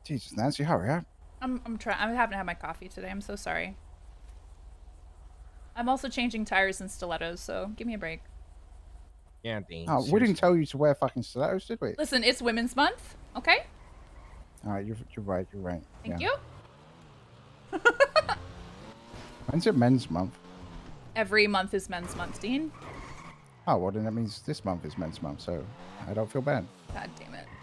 Jesus, Nancy, hurry up. I'm trying. I haven't had my coffee today. I'm so sorry. I'm also changing tires and stilettos, so give me a break. Yeah, Dean. Oh, we didn't tell you to wear fucking stilettos, did we? Listen, it's Women's Month, okay? Alright, you're right, you're right. Thank you. When's it Men's Month? Every month is Men's Month, Dean. Oh, well then that means this month is Men's Month, so I don't feel bad. God damn it.